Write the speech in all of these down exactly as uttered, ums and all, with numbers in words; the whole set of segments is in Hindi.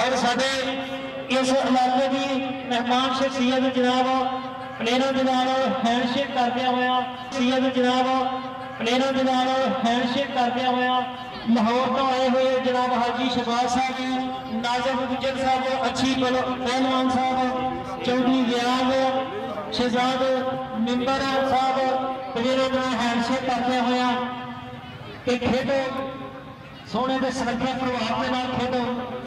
और साडे इस इलाके की मेहमान शख्सियत जनाब पनेरों के नाल हैंडशेक करदे होया शख्सियत जनाब पनेरों के नाल हैंडशेक करदे होया लाहौर तो आए हुए जनाब हाजी शहबाज साहब, नाज़िम गुज्जर साहब, अच्छी पहलवान साहब, चौधरी रियाज शहजाद मिंबर साहब पनेरों के नाल हैंडशेक करदे होया कि खेडो सोने के सुरक्षा प्रभाव के नाल खेडो।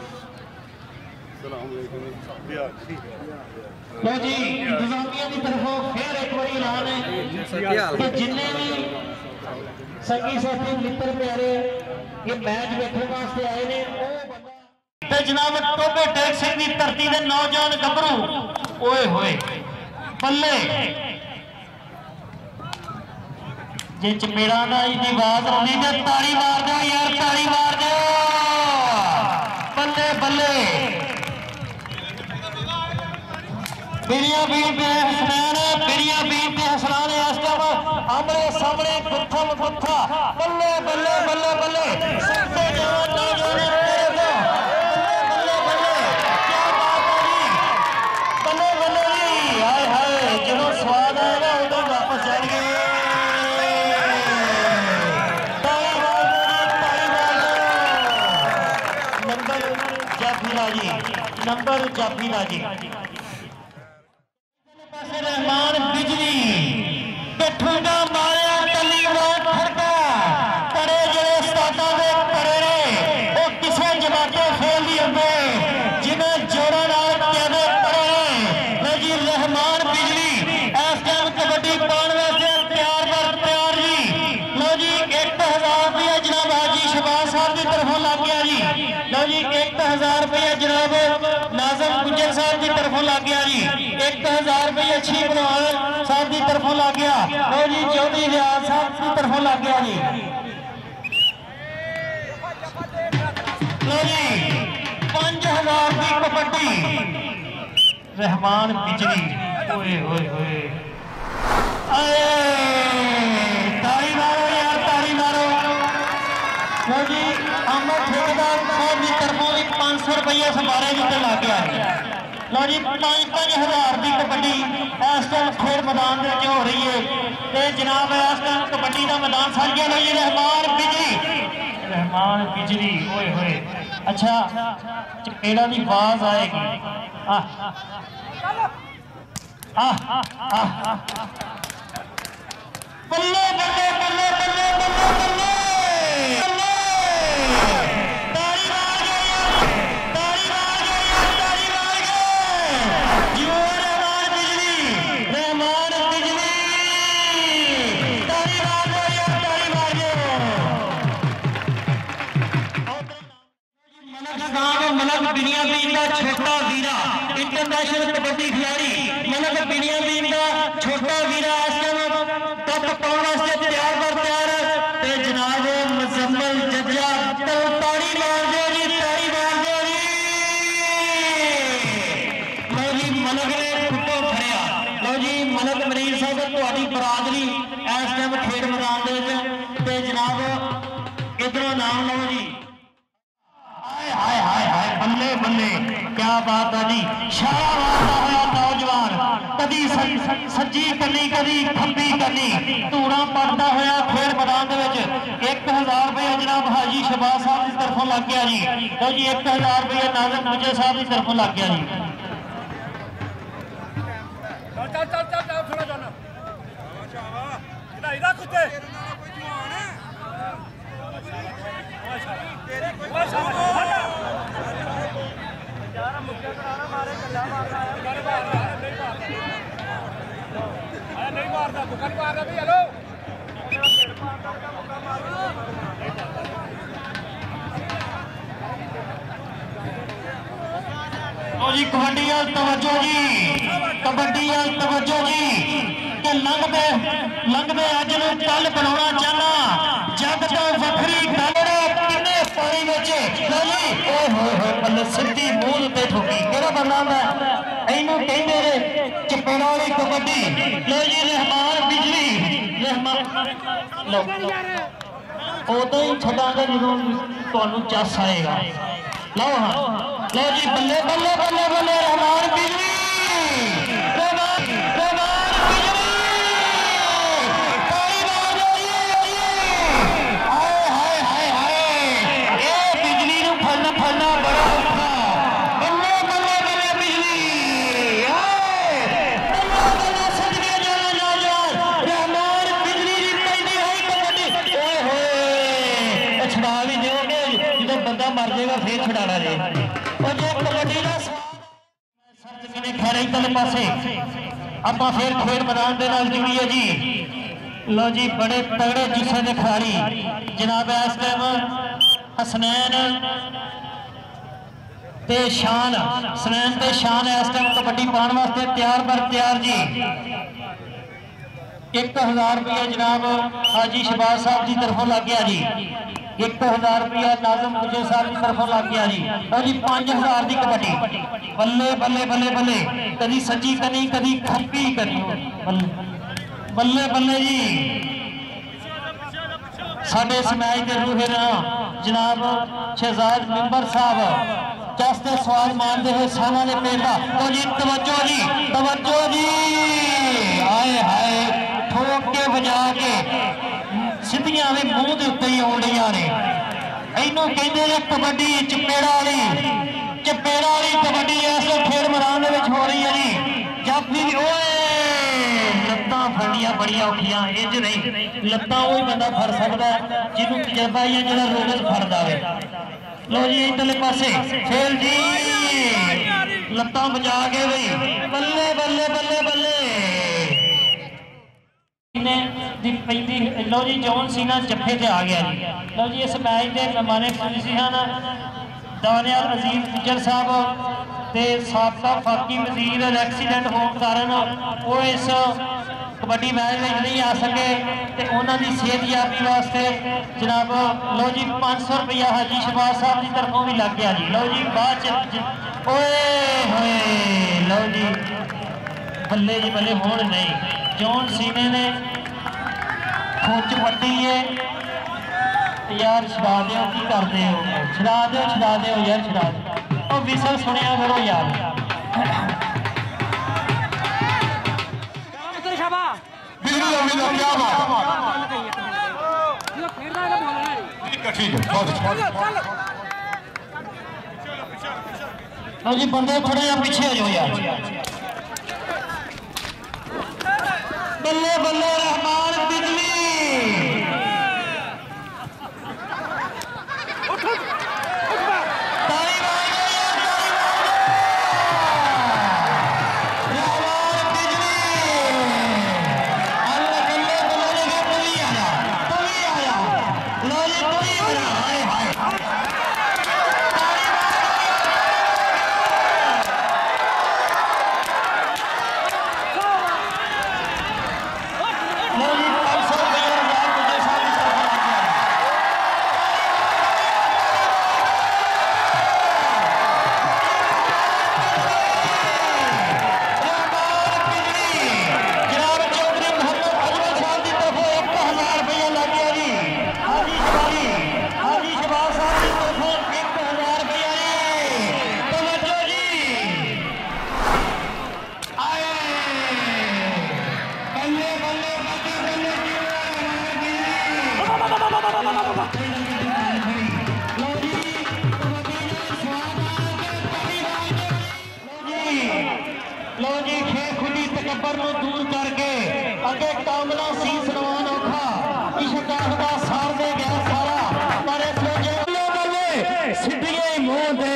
लो जी इंतजामिया की तरफों फिर एक बार ऐलान है कि जिन्ने भी संगी साथी मित्र प्यारे ये मैच देखने वास्ते आए ने ते जनाब टोबे टेक सिंह की धरती के नौजवान गभरू ओए होए बल्ले जे चपेड़ा का इतनी आवाज आती तो ताड़ी मार दो यार, ताड़ी मार दो, बल्ले बल्ले। बिरिया बीन पे हसनैन बिरिया बीन पे हसनैन इस टाइम आमने सामने गुत्था गुत्था बल्ले बल्ले बल्ले बल्ले सबसे जवान नौजवान बल्ले बल्ले क्या बात है जी, बल्ले बल्ले जी, हाय हाय जो स्वाद आएगा उधर वापस जाएंगे। नंबर जाफी राजी नंबर जाफी राजी रहमान बिजली ठुंडा मारिया तली ठंडा करे जो उस्तादा दे करे ने वो किसे जमाते फेल नहीं होंगे जिन्हें जोड़ा नाल कहते करे ने जी रहमान बिजली इस टाइम कबड्डी पाने वास्ते तैयार पर तैयार जी। लो जी एक हजार रुपया जनाब हाजी शहबाज साहब की तरफों लग गया जी। लो जी एक हजार रुपया जनाब नाज़िम गुज्जर साहब की तरफों लग गया जी। एक हजार रुपये अच्छी बनवाल साहब की तरफों लग गया। लो जी चौधरी रियाज साहब की तरफों लग गया जी। लो जी पांच हजार की कबड्डी रहमान बिजली ओए ओए ओए ताड़ी मारो यार, ताड़ी मारो। लो जी अहमद ठेकेदार साहब की तरफों भी पांच सौ रुपया समारे जी लग गया। लो जी पांच पांच हजार की कबड्डी इस टाइम खेल मैदान हो रही है तो जनाब इस टाइम कबड्डी का मैदान सज गया। लो जी रहमान बिजली रहमान बिजली ओए होए अच्छा चपेड़ा की आवाज आएगी। आह आह आह बल्ले बल्ले बल्ले बल्ले बल्ले बल्ले बिनिया बीन का छोटा वीरा इंटरनेशनल कबड्डी खिलाड़ी मलक बिनिया बीन का छोटा वीरा इस टाइम टॉप पाने वास्ते तैयार पर तैयार ते जनाब मुजम्मल जज्जा ताड़ी मार दो जी, ताड़ी मार दो जी। लो जी मलक ने खुटो फड़िया। लो जी मलक मरीर साहब तुहाडी बरादरी इस टाइम खेड मैदान दे विच ते जनाब इधरों नाम लो जी। हाय हाय हाय बल्ले बल्ले क्या बात है जी। शारा मारता हुआ नौजवान कदी सज्जी कली कदी खब्बी कली धूड़ा पड़ता हुआ खेल मैदान एक हजार रुपया जनाब हाजी शहबाज साहब की तरफों लग गया जी। तो जी एक हजार रुपया नाज़िम गुज्जर साहब की तरफों लग गया जी। जी कबड्डी तवज्जो जी, कबड्डी तवज्जो जी कि लंघते लंघते अज नूं कल बनाना चाहना जग तो वखरी गल किन्ने पानी विच लो जी ओए होए होए बल्ले सिद्धी मूंह ते ठोकी केड़ा बंदा है इनू कहंदे ने चपेड़ा वाली कबड्डी। लो जी रहमान बिजली रहमान लो उदों ही छड्डांगे जदों तुहानूं चस आएगा। लो हाँ लो जी बल्ले बल्ले बल्ले बल्ले रहमान बिजली रहमान रहमान बिजली कोई बात नहीं हाय हाय हाय हाय ये बिजली नूं फड़ना फड़ना बड़ा औखा बल्ले बल्ले बल्ले बिजली हाय बल्ले बल्ले सजने जाना जा जा रहमान बिजली दी पैंदी होई कबड्डी ओए होए छड़ा भी दिओगे जो बंदा मर जाएगा फिर छड़ाना जे और जो कबड्डी का सर्च किने खैर इधरले पासे ਆਪਾਂ फिर खेल मैदान के नाल जुड़िए जी लो जी बड़े तगड़े जिस्म के खिलाड़ी जनाब इस टाइम हसनैन ते शान हसनैन ते शान इस टाइम कबड्डी पाने वास्ते तैयार पर तैयार जी एक हजार रुपया जनाब हाजी शहबाज साहब की तरफों लग गया जी एक हजार रुपया नाजम मुझे साहब की तरफों लग गया जी और जी पांच हजार की कबड्डी बल्ले बल्ले बल्ले बल्ले कभी सची कनी कभी खप्पी कनी बल्ले बल्ले जी साडे इस मैच के रूहे ना जनाब शहजाद मिंबर साहब चस्ते स्वाद मानते हुए साना ने पेटा तो जी तवज्जो जी तवज्जो जी हाय हाय ठोक के बजा के सिद्धियां भी मूंह के उत्ते ही आउण रहीआं ने इहनूं कहंदे ने कबड्डी चपेड़ा वाली चपेड़ा वाली कबड्डी इस खेल मैदान दे विच हो रही है जी जब भी ओए लत्तां फड़नियां बड़ियां औखियां इंज नहीं लत्तां ओही बंदा फड़ सकदा जिन्होंने तजर्बा है जिहड़ा रोज फड़ जावे लो जी इधरले पासे खेल जी लत्तां बजा के बई बल्ले बल्ले बल्ले बल्ले लो जी जॉन सीना जफे से आ गया जी लो जी इस मैच के मेहमाने खुशी हैं दानियाल अजीज फिजर साहब ते साबका फाकी वजीर एक्सीडेंट होने कारण वो इस कबड्डी मैच में नहीं आ सके तो उन्होंने सेहतयाबी वास्ते जनाब लो जी पाँच सौ रुपया हाजी शहबाज साहब की तरफों भी लग गया जी लो जी बाद ओए होए लो जी बल्ले जी बल्ले होण नहीं जॉन सीने ने खुच पट्टी है यार छड़ा दो की करते हो छड़ा दो छड़ा दो यार छड़ा दो और विसल सुनिया करो यार जी बंदे थोड़ा जा पीछे हो जाओ यार बल्ले बल्ले रहमान बिजली लो जी खेल खुली तकबर को दूर करके अगे कामला सी सनवान औखा इश्क आखदा सार दे गया सारा पर इस बल्ले बल्ले सिद्धिए मुंह दे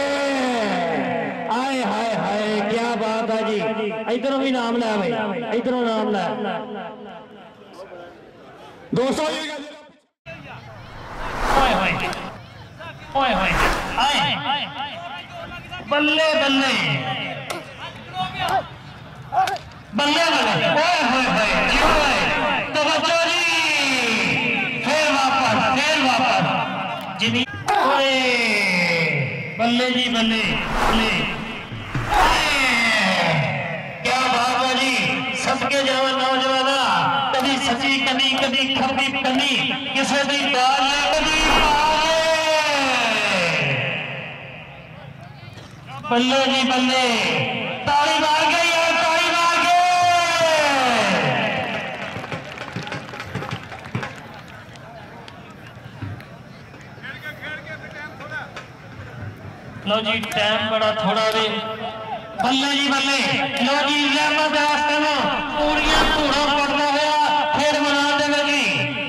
आए हाय हाय क्या बात है जी इधरों भी नाम लै भाई इधरों नाम लै दोस्तों ओए होए ओए होए आए बल्ले बल्ले बल्ले बल्ले ओए होए होए जी ओए तवज्जो जी फिर वापस फिर वापस जिनी ओए बल्ले जी बल्ले बल्ले क्या बात है जी सबके जवान नौजवाना कभी सची कभी कभी खब्बी कभी किसी भी दाल कभी बल्ले जी बल्ले, ताली मार गई और ताली मार गए। लो जी टाइम बड़ा थोड़ा वे, बल्ले जी बल्ले। लो जी रहमत वास्ते नो पूरियां धूड़ा पड़ता हुआ फिर मना देवे जी।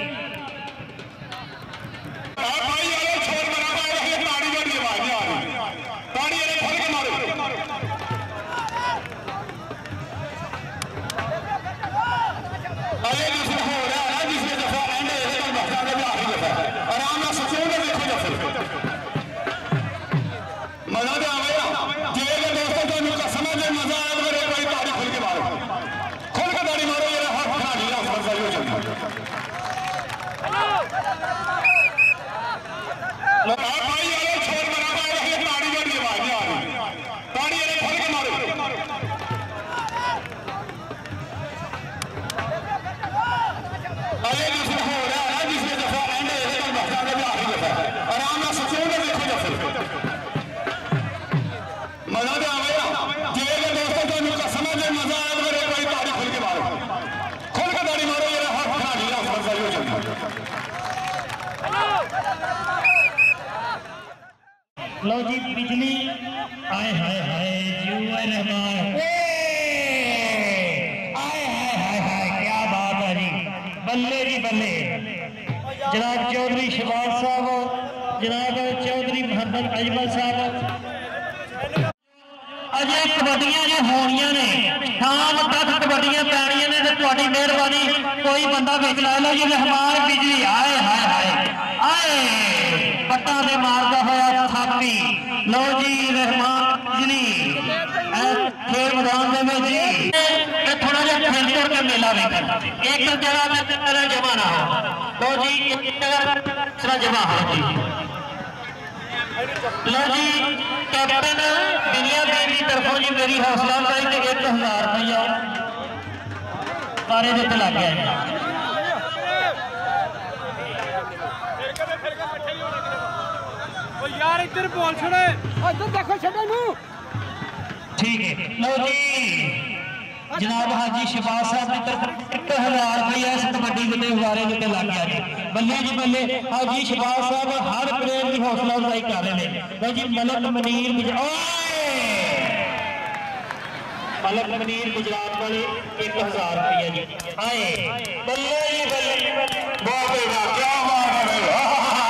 लो जी बिजली आए हाय हाय जुए रहमान, आए हाय हाय हाय क्या बात है जी। बल्ले जी बल्ले। जनाब चौधरी शबाज साहब, जनाब चौधरी मोहम्मद अजमल साहब, अजे कबड्डियां जो होनियां ने शाम तक कबड्डियां पैनियां ने, तुहाडी मेहरबानी कोई बंदा बिच ला लो जी। रहमान बिजली आए हाय हाय आए पट्टा से मारता होया थापी। लो जी रहमान बिजली खेल मैदान में जी थोड़ा जिहा फिल्टर के मेला वेखन एक जगह में जमा ना हो। लो जी एक जगह जमा हो जी। लो जी कैप्टन दुनिया देवी की तरफों जी मेरी हौसला अफजाई से एक हजार रुपया बारे में लग गया। यार इधर बोल छोड़े, इधर देखो छोड़े नू। ठीक है लो जी जनाब हाजी शबाज साहब की तरफ एक हजार रुपया इस कबड्डी के बारे में लग गया जी। बल्ले जी बल्ले हाजी शबाज साहब हर प्लेयर की हौसला अफजाई कर रहे हैं। लो जी मलक मनीर मलक मनीर गुजरात वाले एक हजार रुपया जी आए। बल्ले जी बल्ले वाह बेटा क्या बात है,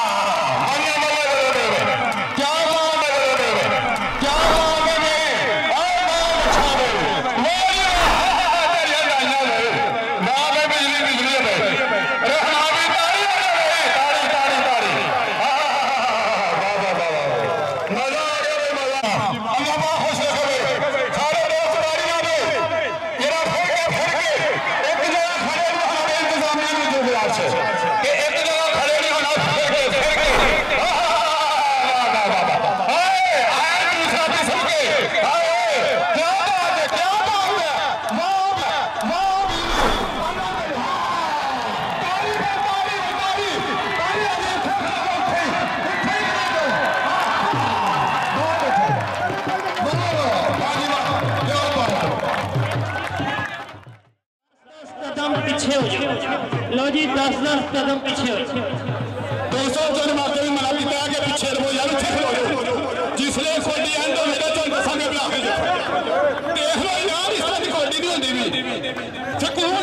पीछे हो जाओ। लो जी दस दस कदम पीछे हो दोस्तों जन माते भी मना पीता है कि पीछे रहो यार उठे खड़ो जिसले कोडी एंड होवे तो तुम दसांगे बना के देख लो यार इस तरह की कोडी नहीं होंदी भी सकून